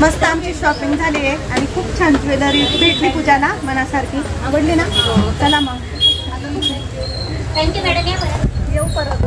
मस्त आमची शॉपिंग झाली आहे आणि खूप छान ज्वेलरी भेटली पूजाला मनासारखी. आवडली ना? चला मग. Thank you madam. येऊ परत.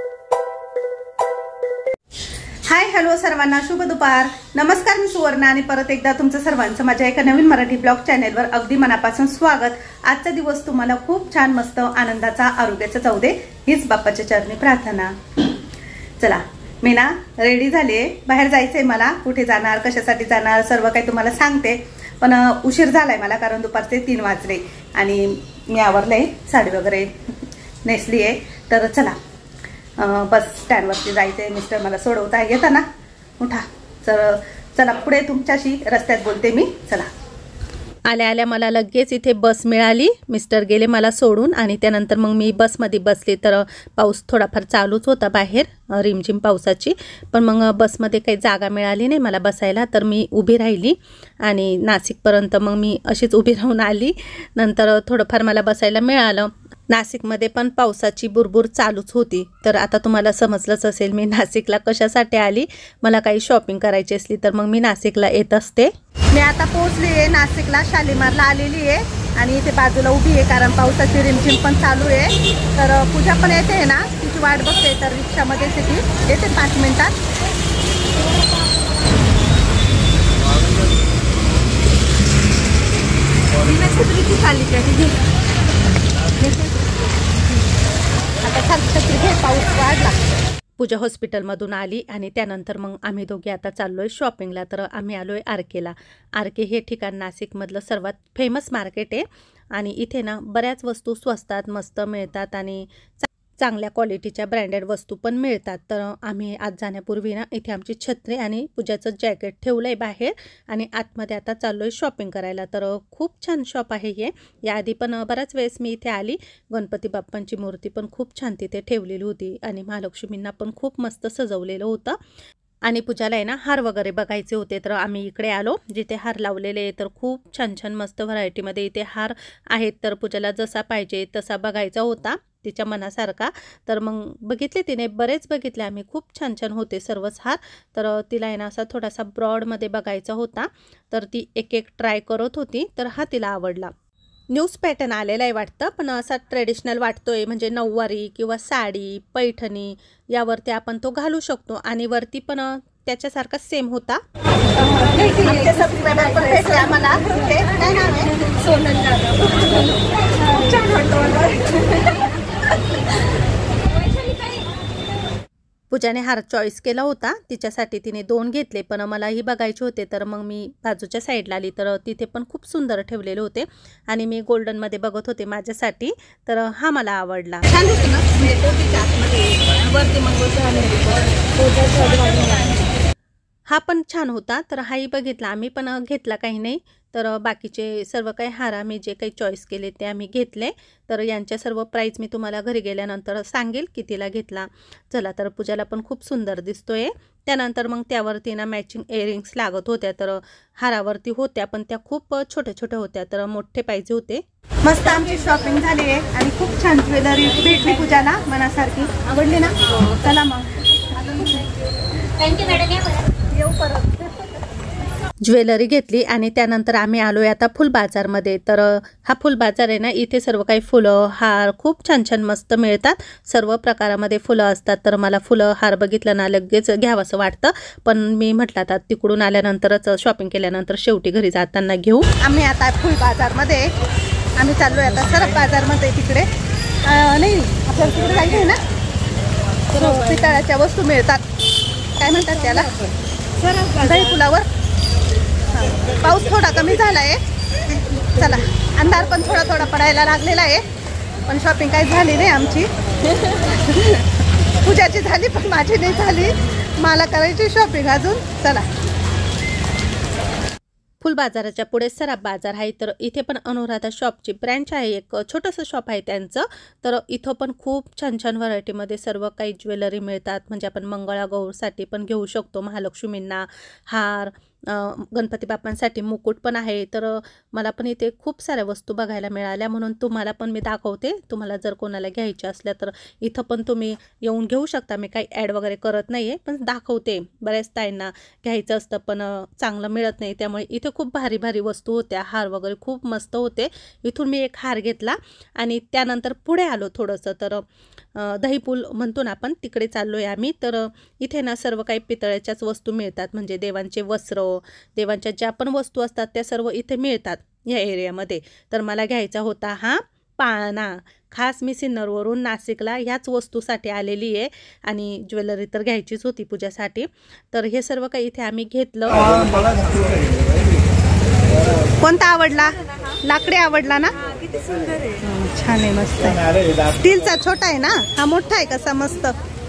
हाय हॅलो सर्वांना, शुभ दुपार. नमस्कार, मी सुवर्णा आणि परत एकदा तुमचं सर्वांचं माझ्या एका नवीन मराठी ब्लॉग चॅनेलवर अगदी मनापासून स्वागत. आजचा दिवस तुम्हाला खूप छान मस्त आनंदाचा आरोग्याचा जाऊ दे हीच बाप्पाच्या चरणी प्रार्थना. चला मी ना रेडी झाले, बाहेर जायचंय मला. कुठे जाणार, कशासाठी जाणार, सर्व काही तुम्हाला सांगते. पण उशीर झालाय मला, कारण दुपारचे 3 वाजले आणि मी आवरले, साडी वगैरे नेसली आहे. तर चला बस स्टँडवरती जायचंय. मिस्टर मला सोडवता येताना उठा. तर चला पुढे तुमच्याशी रस्त्यात बोलते मी. चला. आल्या आल्या मला लगेच इथे बस मिळाली. मिस्टर गेले मला सोडून आणि त्यानंतर मग मी बसमध्ये बसले. तर पाऊस थोडाफार चालूच होता बाहेर, रिमझिम पावसाची. पण मग बसमध्ये काही जागा मिळाली नाही मला बसायला, तर मी उभी राहिली आणि नाशिकपर्यंत मग मी अशीच उभी राहून आली. नंतर थोडंफार मला बसायला मिळालं. नाशिकमध्ये पण पावसाची बुरबुर चालूच होती. तर आता तुम्हाला समजलंच असेल मी नाशिकला कशासाठी आली. मला काही शॉपिंग करायची असली तर मग मी नाशिकला येत असते. मी आता पोहोचली आहे नाशिकला, शालीमारला आलेली आहे आणि इथे बाजूला उभी आहे कारण पावसाची रिमझिम पण चालू आहे. तर पूजा पण येते ना, तिची वाट बघते. तर रिक्षामध्ये ती येते 5 मिनिटात. आता छत्री घे, पाऊस वाढला. पूजा हॉस्पिटलमधून आली आणि त्यानंतर मग आम्ही दोघे आता चाललोय शॉपिंगला. तर आम्ही आलोय आरकेला. आरके हे ठिकाण नाशिकमधलं सर्वात फेमस मार्केट आहे आणि इथे ना बऱ्याच वस्तू स्वस्तात मस्त मिळतात आणि चांगल्या क्वालिटीच्या ब्रँडेड वस्तू पण मिळतात. तर आम्ही आज जाण्यापूर्वी ना इथे आमची छत्री आणि पूजाचं जॅकेट ठेवलं आहे बाहेर आणि आतमध्ये आता चाललो आहे शॉपिंग करायला. तर खूप छान शॉप आहे हे. याआधी पण बऱ्याच वेळेस मी इथे आली. गणपती बाप्पांची मूर्ती पण खूप छान तिथे ठेवलेली होती आणि महालक्ष्मींना पण खूप मस्त सजवलेलं होतं. आणि पूजाला आहे ना हार वगैरे बघायचे होते. तर आम्ही इकडे आलो जिथे हार लावलेले आहे. तर खूप छान छान मस्त व्हरायटीमध्ये इथे हार आहेत. तर पूजाला जसा पाहिजे तसा बघायचा होता तिच्या मनासारखा. तर मग बघितले तिने, बरेच बघितले आम्ही, खूप छान छान होते सर्वच हार. तर तिला आहे ना असा थोडासा ब्रॉडमध्ये बघायचा होता. तर ती एक एक ट्राय करत होती. तर हा तिला आवडला. न्यूज पॅटर्न आलेला आहे वाटतं, पण असा ट्रेडिशनल वाटतोय. म्हणजे नऊवारी किंवा साडी, पैठणी यावरती आपण तो घालू शकतो आणि वरती पण त्याच्यासारखा सेम होता. पूजाने हार चॉईस केला होता, तिच्यासाठी तिने 2 घेतले. पण मलाही बघायचे होते तर मग मी बाजूच्या साईडला आली. तर तिथे पण खूप सुंदर ठेवलेले होते आणि मी गोल्डनमध्ये बघत होते माझ्यासाठी. तर हा मला आवडला. हा पण छान होता. तर हाही बघितला आम्ही, पण घेतला काही नाही. तर बाकीचे सर्व काही हार आम्ही जे काही चॉईस केले ते आम्ही घेतले. तर यांच्या सर्व प्राईस मी तुम्हाला घरी गेल्यानंतर सांगेल कितीला घेतला. चला, तर पूजाला पण खूप सुंदर दिसतोय. त्यानंतर मग त्यावरती ना मॅचिंग इयरिंग्स लागत होत्या. तर हारावरती होत्या पण त्या खूप छोट्या छोट्या होत्या, तर मोठे पाहिजे होते. मस्त आमची शॉपिंग झाली आहे आणि खूप छान ज्वेलरी भेटली पूजाला मनासारखी. आवडली ना? चला मग. Thank you madam. येऊ परत. ज्वेलरी घेतली आणि त्यानंतर आम्ही आलोय आता फुल बाजारमध्ये. तर हा फुल बाजार आहे ना, इथे सर्व काही फुलं हार खूप छान छान मस्त मिळतात. सर्व प्रकारामध्ये फुलं असतात. तर मला फुलं हार बघितलं ना लगेच घ्यावंसं वाटतं. पण मी म्हटलं आता तिकडून आल्यानंतरच शॉपिंग केल्यानंतर शेवटी घरी जाताना घेऊ. आम्ही आता फुल बाजारमध्ये आम्ही चाललोय आता सरप बाजारमध्ये. तिकडे नाही, आपल्याला तिकडे जायचं आहे ना. तर पितळाच्या वस्तू मिळतात, काय म्हणतात त्याला, दही फुलावर. पाऊस थोडा कमी झाला आहे. चला, अंधार पण थोडा थोडा पडायला लागलेला आहे. पण शॉपिंग काही झाली नाही आमची. पूजाची झाली पण माझी नाही झाली. मला करायची शॉपिंग अजून. चला. फुल बाजाराच्या पुढे सराफ बाजार आहे. तर इथे पण अनुराधा शॉपची ब्रँच आहे, एक छोटंसं शॉप आहे त्यांचं. तर इथं पण खूप छान छान व्हरायटीमध्ये सर्व काही ज्वेलरी मिळतात. म्हणजे आपण मंगळागौरसाठी पण घेऊ शकतो, महालक्ष्मींना हार गणपती बाप्पांसाठी मुकुट पण आहे. तर मला पण इथे खूप साऱ्या वस्तू बघायला मिळाल्या, म्हणून तुम्हाला पण मी दाखवते. तुम्हाला जर कोणाला घ्यायच्या असल्या तर इथं पण तुम्ही येऊन घेऊ शकता. मी काही ॲड वगैरे करत नाही आहे, पण दाखवते. बऱ्याच ताईंना घ्यायचं असतं पण चांगलं मिळत नाही, त्यामुळे इथे खूप भारी भारी वस्तू होत्या. हार वगैरे खूप मस्त होते. इथून मी एक हार घेतला आणि त्यानंतर पुढे आलो थोडंसं, तर दहीपूल म्हणतो ना आपण, तिकडे चाललो आहे आम्ही. तर इथे ना सर्व काही पितळ्याच्याच वस्तू मिळतात, म्हणजे देवांचे वस्त्र, देवांच्या ज्या पण वस्तू असतात त्या सर्व इथे मिळतात या एरियामध्ये. तर मला घ्यायचा होता हा पाळणा. खास मी सिन्नरवरून नाशिकला ह्याच वस्तूसाठी आलेली आहे आणि ज्वेलरी तर घ्यायचीच होती पूजासाठी. तर हे सर्व काही इथे आम्ही घेतलं. कोणता आवडला? लाकडी आवडला ना? किती सुंदर आहे. छान आहे, मस्त आहे. स्टीलचा छोटा आहे ना, हा मोठा आहे कसा मस्त.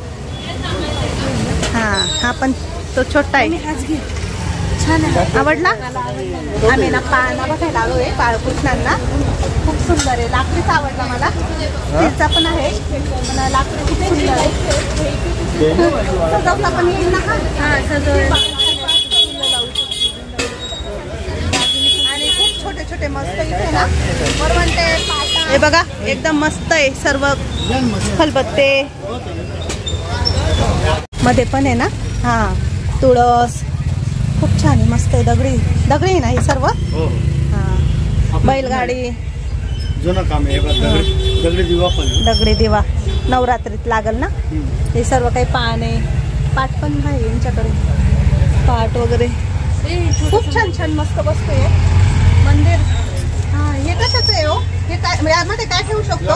हा पण तो छोटा आहे. छान आहे. आवडला? आम्ही ना पाळणा बघायला आलो आहे बाळकृष्णांना. खूप सुंदर आहे. लाकडीच आवडला मला. स्टीलचा पण आहे पण लाकडी खूप सुंदर आहे. सजवता पण येईल ना? हा सजव. छोटे छोटे मस्त इथे ना वरवंटे, हे बघा एकदम मस्त आहे. सर्व खलबत्ते मध्ये पण आहे ना. हा तुळस खूप छान आहे, मस्त आहे. दगडी दगडी आहे ना हे सर्व. हा बैलगाडी, जुनं काम आहे. दगडी दिवा पण, दगडी दिवा नवरात्रीत लागल ना. हे सर्व काही पाने, पाट पण आहे यांच्याकडे, पाट वगैरे खूप छान छान मस्त वस्तू आहे. मंदिर, हा हे कशाचं आहे हो? हे काय यामध्ये काय ठेवू शकतो?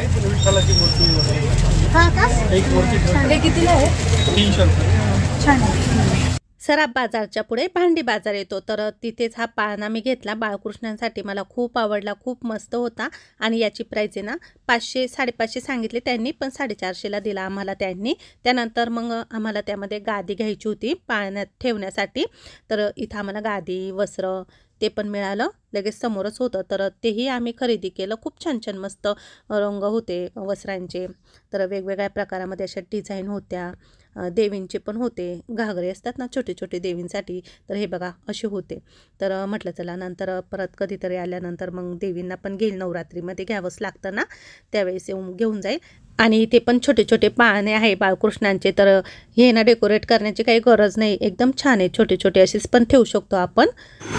हा का? हे कितीला आहे? 300 रुपये. छान आहे. सराफ बाजारच्या पुढे भांडी बाजार येतो, तर तिथेच हा पाळणा मी घेतला बाळकृष्णांसाठी. मला खूप आवडला, खूप मस्त होता. आणि याची प्राईस आहे ना 500 550 सांगितले त्यांनी, पण 450ला दिला आम्हाला त्यांनी. त्यानंतर मग आम्हाला त्यामध्ये गादी घ्यायची होती पाळण्यात ठेवण्यासाठी. तर इथं आम्हाला गादी, वस्त्र ते पण मिळालं, लगेच समोरच होतं. तर तेही आम्ही खरेदी केलं. खूप छान छान मस्त रंग होते वस्त्रांचे. तर वेगवेगळ्या प्रकारामध्ये अशा डिझाईन होत्या. देवींचे पण होते, घागरे असतात ना छोटे छोटे देवींसाठी, तर हे बघा असे होते. तर म्हटलं चला नंतर परत कधीतरी आल्यानंतर मग देवींना पण घेईल, नवरात्रीमध्ये घ्यावंच लागतं ना, त्यावेळेस येऊन घेऊन जाईल. आणि इथे पण छोटे छोटे पाळणे आहे बाळकृष्णांचे. तर हे ना डेकोरेट करण्याची काही गरज नाही, एकदम छान आहे. छोटे छोटे असेच पण ठेवू शकतो आपण.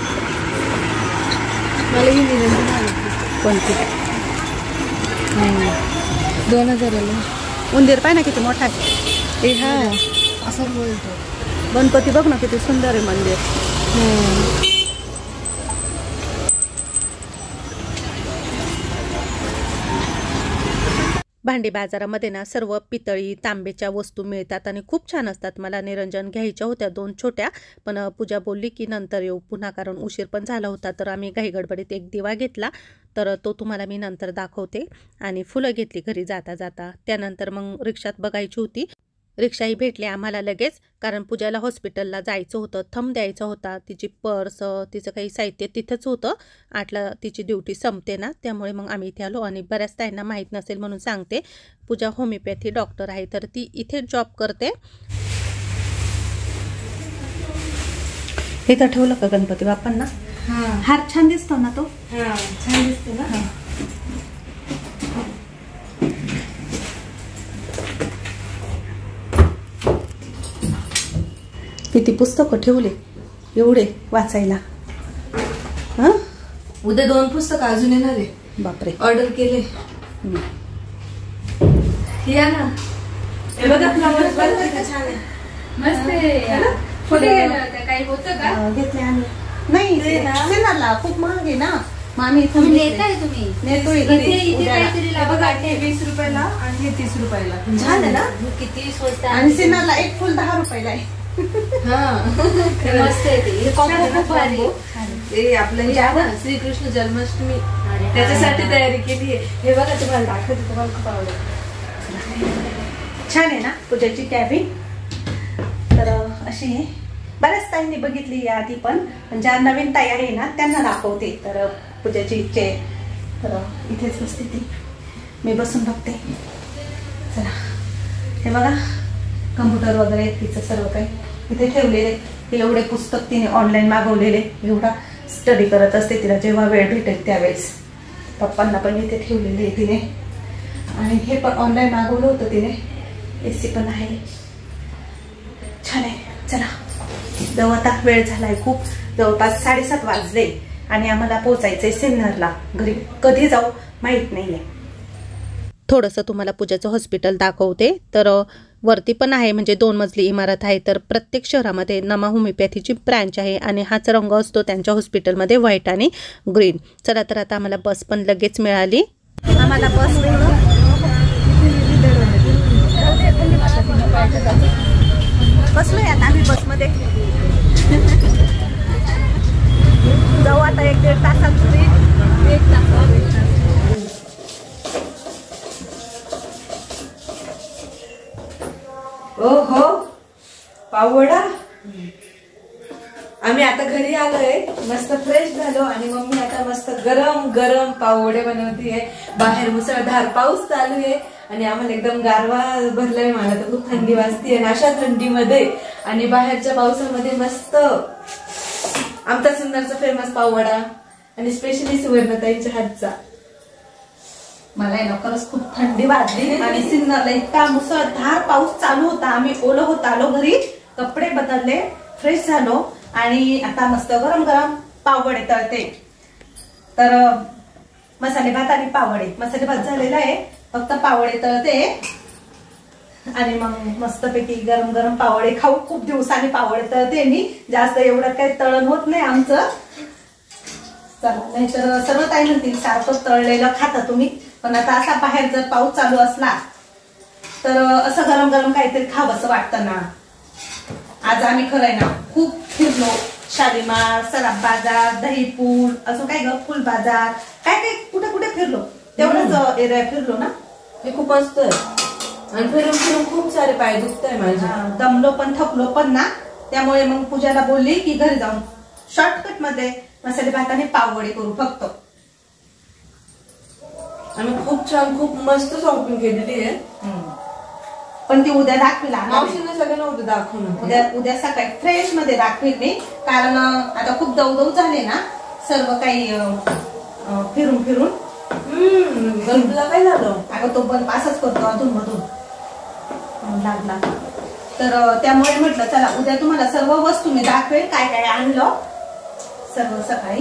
कोणती? 2000ला उंदीर पाय ना किती मोठा आहे. ते हा असं बोलतो. गणपती बघ ना किती सुंदर आहे मंदिर. भांडी बाजारामध्ये ना सर्व पितळी तांब्याच्या वस्तू मिळतात आणि खूप छान असतात. मला निरंजन घ्यायच्या होत्या 2 छोट्या, पण पूजा बोलली की नंतर येऊ पुन्हा, कारण उशीर पण झाला होता. तर आम्ही घाईगडबडीत एक दिवा घेतला, तर तो तुम्हाला मी नंतर दाखवते. आणि फुलं घेतली घरी जाता जाता. त्यानंतर मग रिक्षात बघायची होती. रिक्षाही भेटली आम्हाला लगेच, कारण पूजाला हॉस्पिटलला जायचं होतं, थंब द्यायचा होता. तिची पर्स, तिचं काही साहित्य तिथंच होतं. 8ला तिची ड्युटी संपते ना, त्यामुळे मग आम्ही इथे आलो. आणि बऱ्याच ताईंना माहीत नसेल म्हणून सांगते, पूजा होमिओपॅथी डॉक्टर आहे, तर ती इथे जॉब करते. इथं ठेवलं का गणपती बाप्पांना? हार छान दिसतो ना तो. छान दिसतो ना. किती पुस्तकं ठेवले एवढे वाचायला. हा उद्या 2 पुस्तकं अजून येणार आहे. बापरे, ऑर्डर केले. या ना, हे बघा फ्लावर्स बघा छान आहे, मस्त आहे. कुठे गेलं होतं? काही होतं का? घेतले आम्ही. नाही सेनाला खूप महाग आहे ना, मग आम्ही इथं नेताय तुम्ही. नेतोय इथे काहीतरी बघा, 20 रुपयाला आणि हे 30 रुपयाला. छान आहे ना, किती स्वस्त आहे. आणि सेनाला एक फुल 10 रुपयाला आहे. मस्त आहे ते. खूप भारी. ते आपलं हे आहे ना श्रीकृष्ण जन्माष्टमी, त्याच्यासाठी तयारी केली आहे. हे बघा तुम्हाला दाखवते, तुम्हाला खूप आवडेल. छान आहे ना पूजाची कॅबिन. तर अशी आहे. बऱ्याच ताईंनी बघितली या आधी, पण ज्या नवीन ताई आहे ना त्यांना दाखवते. तर पूजाची इच्छा आहे, तर इथेच बसते ती, मी बसून बघते. चला, हे बघा कम्प्युटर वगैरे तिचं सर्व काही इथे ठेवलेले. ते एवढे पुस्तक तिने ऑनलाईन मागवलेले, एवढा स्टडी करत असते, तिला जेव्हा वेळ भेटेल त्यावेळेस. पप्पांना पण इथे ठेवलेले आहे तिने. आणि हे पण ऑनलाईन मागवलं होतं तिने. AC पण आहे, छान आहे. चला जाऊ आता, वेळ झालाय खूप, जवळपास 7:30 वाजले आणि आम्हाला पोहोचायचंय सिन्नरला. घरी कधी जाऊ माहित नाहीये. थोडंसं तुम्हाला पूजाचं हॉस्पिटल दाखवते. तर वरती पण आहे, म्हणजे 2 मजली इमारत आहे. तर प्रत्येक शहरामध्ये नमा होमिओपॅथीची ब्रँच आहे आणि हाच रंग असतो त्यांच्या हॉस्पिटलमध्ये, व्हाईट आणि ग्रीन. चला तर आता आम्हाला बस पण लगेच मिळाली. आम्हाला बस बसलोय आता आम्ही बसमध्ये. जाऊ आता 1-1.5 तासात तुम्ही. 1 तास. हो पाववडा. आम्ही आता घरी आलोय, मस्त फ्रेश झालो आणि मम्मी आता मस्त गरम गरम पाववडे बनवतीये. बाहेर मुसळधार पाऊस चालू आहे आणि आम्हाला एकदम गारवा भरलाय. मला तर खूप थंडी वाजते आणि अशा थंडीमध्ये आणि बाहेरच्या पावसामध्ये मस्त आमचा सुंदरचा फेमस पाववडा आणि स्पेशली सुवर्णताईच्या हातचा. मला खरंच खूप थंडी वाजली आणि सिन्नरला इतका मुसळधार पाऊस चालू होता. आम्ही ओलं होत आलो घरी, कपडे बदलले, फ्रेश झालो आणि आता मस्त गरम गरम पाववडे तळते. तर मसाले भात आणि पाववडे, मसाले भात झालेला आहे, फक्त पाववडे तळते आणि मग मस्तपैकी गरम गरम पाववडे खाऊ. खूप दिवसांनी पाववडे तळते मी, जास्त एवढं काही तळण होत नाही आमचं. चला, नाहीतर सर्व ताई म्हणतील सारखं तळलेलं खाता तुम्ही. पण आता असा बाहेर जर पाऊस चालू असला तर असं गरम गरम काहीतरी खावं असं वाटतं ना. आज आम्ही खरंय ना खूप फिरलो. शालीमार, सराफ बाजार, दहीपूल, असं काय ग, फुल बाजार, काय काय कुठे कुठे फिरलो. तेवढंच एरिया फिरलो ना. हे खूप असतं आणि फिरून फिरून खूप सारे पाय दुखताय माझे. दमलो पण थकलो पण ना. त्यामुळे मग पूजाला बोलली की घरी जाऊन शॉर्टकट मध्ये मसाले भात आणि पाववडे करू फक्त. आम्ही खूप छान खूप मस्त शॉपिंग केलेली आहे. पण ती उद्या दाखवील. मावशीने सगळ्यांना उद्या दाखवणार. उद्या सकाळी फ्रेश मध्ये दाखवील मी. कारण आता खूप दवदव झाले ना सर्व काही फिरून फिरून. बल्बला काय झालं? अगं तो बल्ब असंच करतो अधून मधून लागला. तर त्यामुळे म्हटलं चला उद्या तुम्हाला सर्व वस्तू मी दाखवेल, काय काय आणलं सर्व सकाळी.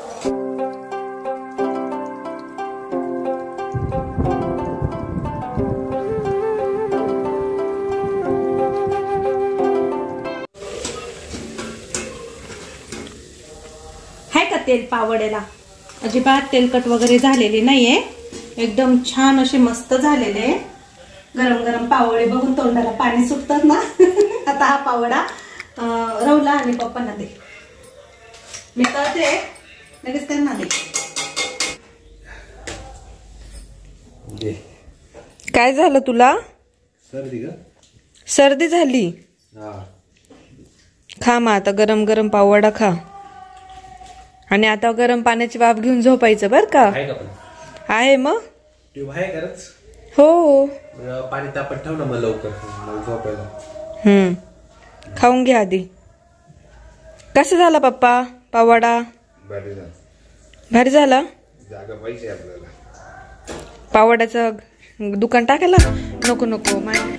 हाय का तेल पाववड्याला? अजिबात तेलकट वगैरे झालेले नाहीये, एकदम छान असे मस्त झालेले. गरम गरम पाववडे बघून तोंडाला पाणी सुटतात ना. आता हा पाववडा रवला आणि पप्पांना दे. मी तळते लगेच त्यांना दे. काय झालं तुला? सर्दी का? सर्दी झाली? खा मग आता गरम गरम पाववडा खा आणि आता गरम पाण्याची वाफ घेऊन झोपायचं बर का? आहे मग ट्यूब आहे खरंच? हो. पाणी तापत ठेव ना मग लवकर झोपायला. खाऊन घ्या आधी. कसं झाला पप्पा पाववडा? भारी झाला. जागा पाहिजे आपल्याला. पाववड्याचं दुकान टाकायला नको नको.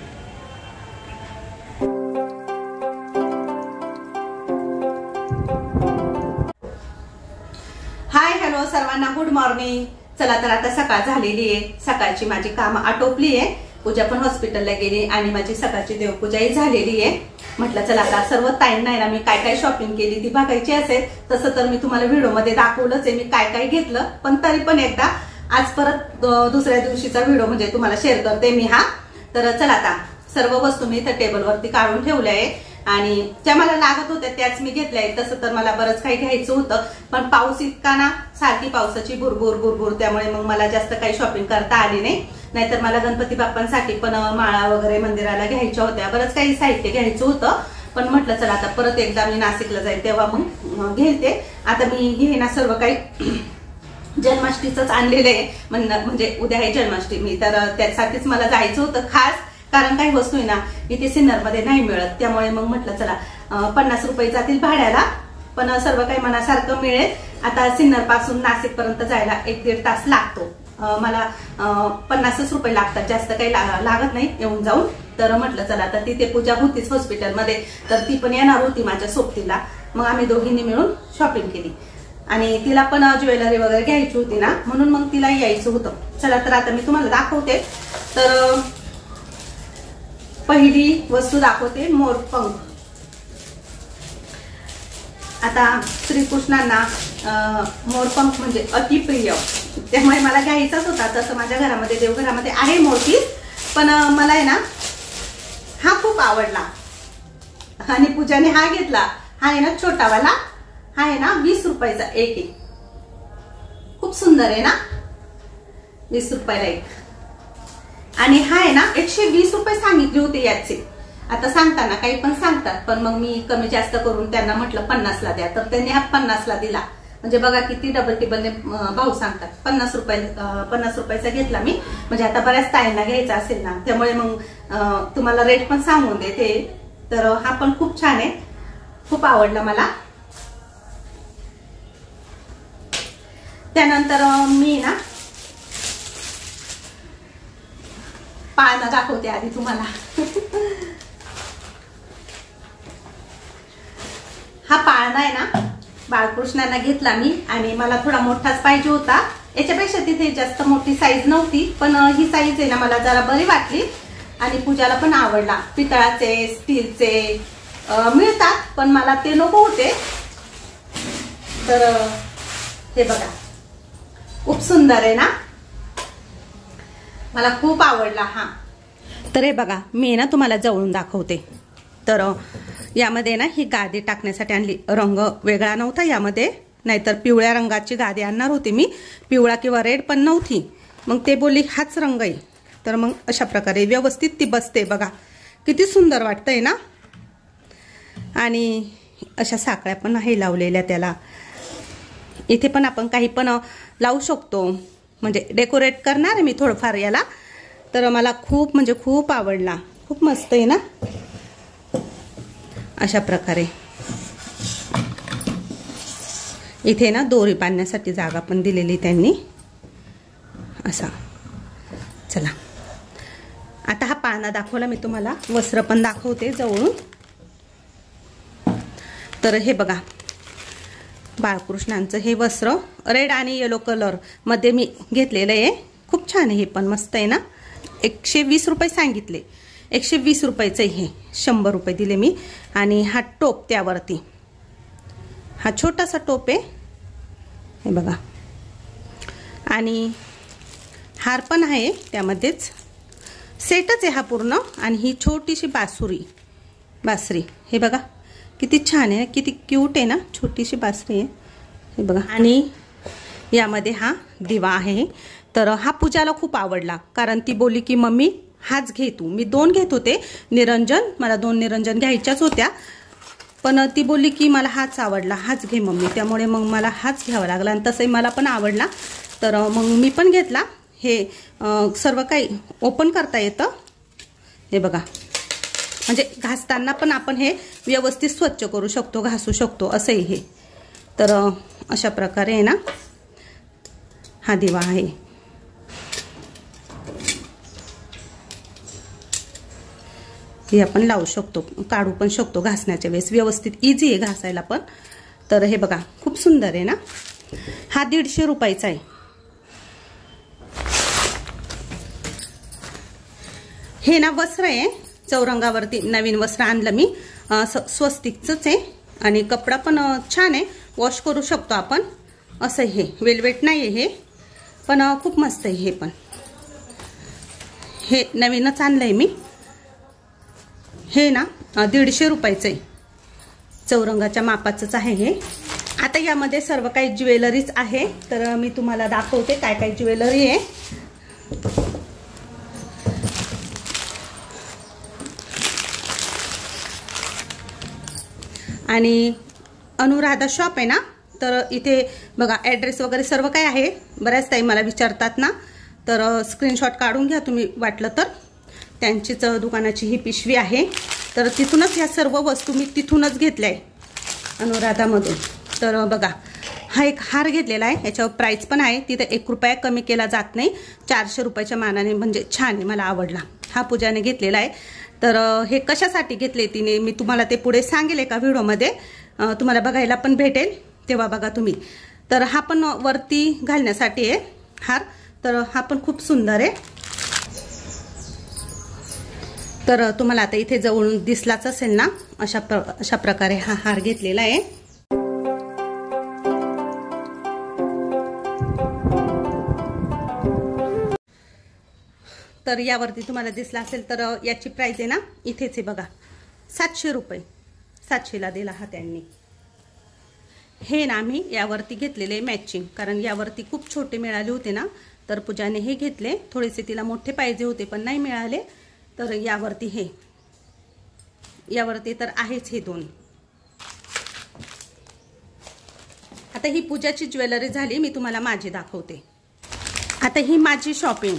हाय हॅलो सर्वांना, गुड मॉर्निंग. चला तर आता सकाळ झालेली आहे, सकाळची माझी कामं आटोपली आहे. पूजा पण हॉस्पिटलला गेली आणि माझी सकाळची देवपूजाही झालेली आहे. म्हटलं चला आता सर्व टाइम नाही ना, मी काय काय शॉपिंग केली ती बघायची असेल तसं तर मी तुम्हाला व्हिडिओमध्ये दाखवलंच आहे मी काय काय घेतलं. पण तरी पण एकदा आज परत दुसऱ्या दिवशीचा व्हिडिओ म्हणजे तुम्हाला शेअर करते मी हा. तर चला आता सर्व वस्तू मी इथं टेबलवरती काढून ठेवल्या आहे आणि ज्या मला लागत होत्या त्याच मी घेतल्या आहेत. तसं तर मला बरंच काही घ्यायचं होतं पण पाऊस इतका ना, सारखी पावसाची बुरबुर बुरबुर, त्यामुळे मग मला जास्त काही शॉपिंग करता आली नाही. नाहीतर मला गणपती बाप्पांसाठी पण माळा वगैरे मंदिराला घ्यायच्या होत्या, बरंच काही साहित्य घ्यायचं होतं. पण म्हटलं चला आता परत एकदा मी नाशिकला जाईल तेव्हा मग घेते. आता मी घेईना सर्व काही जन्माष्टमीच आणलेलं आहे. म्हणजे उद्या आहे जन्माष्टमी, तर त्यासाठीच मला जायचं होतं खास. कारण काही वस्तू आहे ना इथे सिन्नरमध्ये नाही मिळत, त्यामुळे मग म्हटलं चला 50 रुपये जातील भाड्याला, पण सर्व काही मनासारखं मिळेल. आता सिन्नर पासून नाशिक पर्यंत जायला 1-1.5 तास लागतो. मला 50 रुपये लागतात, जास्त काही लागत नाही येऊन जाऊन. तर म्हटलं चला, तर तिथे पूजा होतीच हॉस्पिटलमध्ये, तर ती पण येणार होती माझ्या सोबतीला. मग आम्ही दोघींनी मिळून शॉपिंग केली आणि तिला पण ज्वेलरी वगैरे घ्यायची होती ना, म्हणून मग तिला यायचं होतं. चला तर आता मी तुम्हाला दाखवते. तर पहिली वस्तू दाखवते, मोरपंख. आता श्रीकृष्णांना मोरपंख म्हणजे अतिप्रिय, त्यामुळे मला घ्यायचाच होता. तसं माझ्या घरामध्ये देवघरामध्ये आहे मोरपीस, पण मला आहे ना हा खूप आवडला आणि पूजाने हा घेतला. हा आहे ना छोटावाला, हा आहे ना 20 रुपयाचा एक आहे. खूप सुंदर आहे ना, 20 रुपयाला एक. आणि हा आहे ना 120 रुपये सांगितले होते याचे. आता सांगताना काही पण सांगतात, पण मग मी कमी जास्त करून त्यांना म्हटलं 50ला द्या, तर त्यांनी हा 50ला दिला. म्हणजे बघा किती डबल टिबलने भाव सांगतात. 50 रुपयाचा घेतला मी, म्हणजे आता बऱ्याच ताईंना घ्यायचा असेल ना, त्यामुळे मग तुम्हाला रेट पण सांगून देते. तर हा पण खूप छान आहे, खूप आवडला मला. त्यानंतर मी ना पाळणा दाखवते आधी तुम्हाला. हा पाळणा आहे ना बाळकृष्णांना घेतला मी, आणि मला थोडा मोठाच पाहिजे होता. याच्यापेक्षा तिथे जास्त मोठी साईज नव्हती, पण ही साईज आहे ना मला जरा बरी वाटली आणि पूजाला पण आवडला. पितळाचे, स्टीलचे मिळतात, पण मला ते नको होते. तर हे बघा, खूप सुंदर आहे ना, मला खूप आवडला हा. तर हे बघा, मी ना तुम्हाला जवळून दाखवते. तर यामध्ये ना ही गादी टाकण्यासाठी आणली. रंग वेगळा नव्हता यामध्ये, नाहीतर पिवळ्या रंगाची गादी आणणार होती मी, पिवळा किंवा रेड पण नव्हती. मग ते बोलली हाच रंग आहे, तर मग अशा प्रकारे व्यवस्थित ती बसते. बघा किती सुंदर वाटतंय ना. आणि अशा साकळ्या पण आहे लावलेल्या त्याला. इथे पण आपण काही पण लावू शकतो, म्हणजे डेकोरेट करणार आहे मी थोडंफार याला. तर मला खूप म्हणजे खूप आवडला, खूप मस्त आहे ना. अशा प्रकारे इथे ना दोरी बांधण्यासाठी जागा पण दिलेली त्यांनी, असा. चला आता हा पाळणा दाखवला मी तुम्हाला, वस्त्र पण दाखवते जवळून. तर हे बघा, बाळकृष्णांचं हे वस्त्र रेड आणि येलो कलर मध्ये मी घेतलेलं आहे. खूप छान आहे, हे पण मस्त आहे ना. 120 रुपये सांगितले, 120 रुपयाचं हे 100 रुपये दिले मी. आणि हा टोप त्यावरती, हा छोटासा टोप आहे हे बघा. आणि हार पण आहे त्यामध्येच, सेटच आहे हा पूर्ण. आणि ही छोटीशी बासरी हे बघा किती छान आहे, किती क्यूट आहे ना, छोटीशी बासरी आहे हे बघा. आणि यामध्ये हा दिवा आहे. तर हा पूजाला खूप आवडला, कारण ती बोलली की मम्मी हाच घे तू. मी 2 घेत होते निरंजन, मला 2 निरंजन घ्यायच्याच होत्या, पण ती बोलली की मला हाच आवडला, हाच घे मम्मी. त्यामुळे मग मला हाच घ्यावा लागला, आणि तसंही मला पण आवडला. तर मग मी पण घेतला. हे सर्व काही ओपन करता येतं हे बघा. म्हणजे घासताना पण आपण हे व्यवस्थित स्वच्छ करू शकतो, घासू शकतो असंही हे. तर अशा प्रकारे आहे ना हा दिवा आहे. हे आपण लावू शकतो, काढू पण शकतो घासण्याच्या वेळेस, व्यवस्थित इझी आहे घासायला पण. तर हे बघा खूप सुंदर आहे ना. हा 150 रुपयाचा आहे. हे ना वस्त्र आहे चौरंगावरती, नवीन वस्त्र आणलं मी, स्वस्तिकचंच आहे. आणि कपडा पण छान आहे, वॉश करू शकतो आपण. असं हे वेलवेट नाही आहे हे, पण खूप मस्त आहे हे पण. हे नवीनच आणलंय मी. हे ना 150 रुपयाचं आहे, चौरंगाच्या मापाचंच आहे हे. आता यामध्ये सर्व काही ज्वेलरीज आहे, तर मी तुम्हाला दाखवते काय काय ज्वेलरी आहे. आणि अनुराधा शॉप आहे ना, तर इथे बघा ॲड्रेस वगैरे सर्व काय आहे. बऱ्याच ताई मला विचारतात ना, तर स्क्रीनशॉट काढून घ्या तुम्ही वाटलं तर. त्यांचीच दुकानाची ही पिशवी आहे. तर तिथूनच ह्या सर्व वस्तू मी तिथूनच घेतल्या आहे अनुराधामधून. तर बघा हा एक हार घेतलेला आहे, याच्यावर प्राईस पण आहे, तिथे 1 रुपया कमी केला जात नाही, 400 रुपयाच्या मानाने, म्हणजे छान आहे, मला आवडला. हा पूजाने घेतलेला आहे. तर हे कशासाठी घेतले तिने मी तुम्हाला ते पुढे सांगेल एका व्हिडिओमध्ये, तुम्हाला बघायला पण भेटेल तेव्हा बघा तुम्ही. तर हा पण वरती घालण्यासाठी आहे हार. तर हा पण खूप सुंदर आहे. तर तुम्हाला आता इथे जवळून दिसलाच असेल ना, अशा प्रकारे हा हार घेतलेला आहे. तर यावरती तुम्हाला दिसला असेल तर याची प्राइस आहे ना, इथेच आहे बघा, 700 रुपये. 700ला दिला हा त्यांनी. हे ना आम्ही यावरती घेतलेले मॅचिंग, कारण यावरती खूप छोटे मिळाले होते ना, तर पूजाने हे घेतले. थोडेसे तिला मोठे पाहिजे होते पण नाही मिळाले, तर यावरती यावरती तर आहेच हे 2. आता ही पूजाची ज्वेलरी झाली, मी तुम्हाला माझी दाखवते. आता ही माझी शॉपिंग.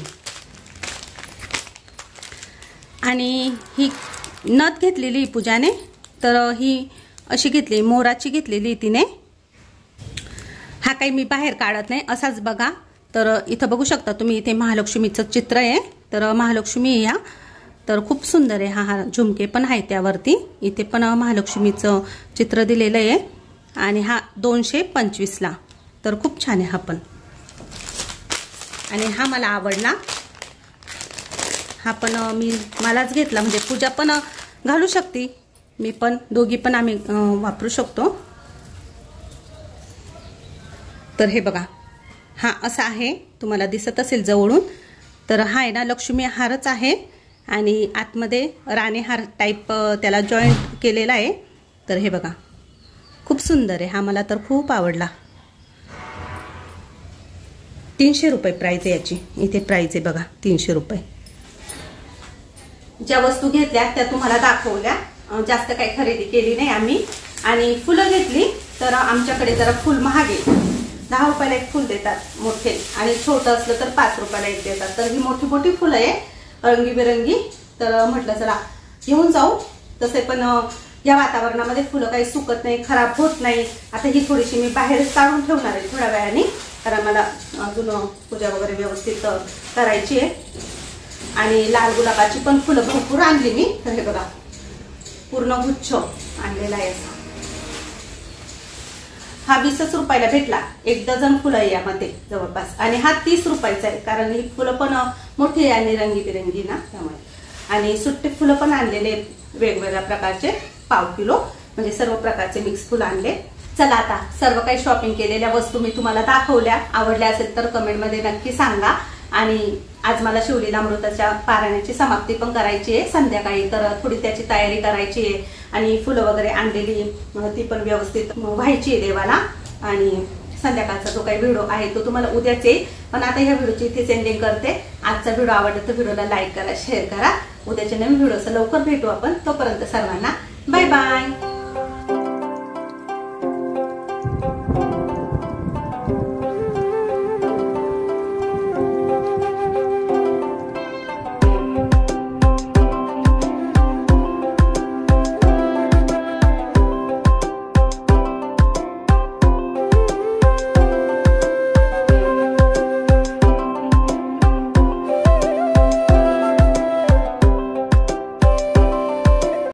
आणि ही नथ घेतलेली पूजाने, तर ही अशी घेतली, मोराची घेतलेली तिने. हा काही मी बाहेर काढत नाही, असाच बघा. तर इथं बघू शकता तुम्ही, इथे महालक्ष्मीचं चित्र आहे. तर महालक्ष्मी या, तर खूप सुंदर आहे. हा झुमके पण आहे त्यावरती, इथे पण महालक्ष्मीचं चित्र दिलेलं आहे. आणि हा 225ला, तर खूप छान आहे हा पण. आणि हा मला आवडला. हा पण मलाच घेतला, म्हणजे पूजा पण घालू शकते, मी पण, दोघी पण आम्ही वापरू शकतो. तर हे बघा, हा असा आहे, तुम्हाला दिसत असेल जवळून. तर हा आहे ना लक्ष्मी हारच आहे, आणि आतमध्ये राणी हार टाईप त्याला जॉईंट केलेला आहे. तर हे बघा खूप सुंदर आहे. हा मला तर खूप आवडला. 300 रुपये प्राइस आहे याची. इथे प्राइस आहे बघा 300 रुपये. ज्या वस्तू घेतल्या त्या तुम्हाला दाखवल्या, जास्त काही खरेदी केली नाही आम्ही. आणि फुलं घेतली, तर आमच्याकडे जरा फुल महाग आहे. 10 रुपयाला एक फुल देतात मोठे, आणि छोटं असलं तर 5 रुपयाला एक देतात. तर ही मोठी मोठी फुलं आहे रंगीबेरंगी. तर म्हटलं चला घेऊन जाऊ. तसे पण या वातावरणामध्ये फुलं काही सुकत नाही, खराब होत नाही. आता ही थोडीशी मी बाहेरच काढून ठेवणार आहे थोड्या वेळाने, कारण मला अजून पूजा वगैरे व्यवस्थित करायची आहे. आणि लाल गुलाबाची पण फुलं भरपूर आणली मी. तर हे बघा पूर्ण गुच्छ आणलेला आहे. हा 20 रुपयाला भेटला, 1 डझन फुलं आहे यामध्ये जवळपास. आणि हा 30 रुपयाचा आहे, कारण ही फुलं पण मोठी आहे आणि रंगीबिरंगी ना, त्यामुळे. आणि सुट्टे फुलं पण आणलेले वेगवेगळ्या प्रकारचे, 1/2 किलो, म्हणजे सर्व प्रकारचे मिक्स फुलं आणले. चला आता सर्व काही शॉपिंग केलेल्या वस्तू मी तुम्हाला दाखवल्या. आवडल्या असेल तर कमेंटमध्ये नक्की सांगा. आणि आज मला शिवलीला अमृताच्या पारायणाची समाप्ती पण करायची आहे संध्याकाळी, तर थोडी त्याची तयारी करायची आहे. आणि फुलं वगैरे आणलेली ती पण व्यवस्थित व्हायची आहे देवाला. आणि संध्याकाळचा जो काही व्हिडिओ आहे तो तुम्हाला उद्याच येईल. पण आता ह्या व्हिडिओची इथे एंडिंग करते. आजचा व्हिडिओ आवडला तर व्हिडिओला लाईक करा, शेअर करा. उद्याच्या नवीन व्हिडिओचं लवकर भेटू आपण. तोपर्यंत सर्वांना बाय बाय.